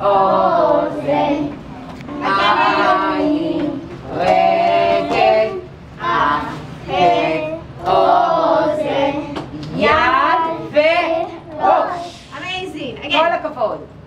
אוזן, עין, רגל, אוזן, יד וראש. Amazing. כל Again. הכבוד.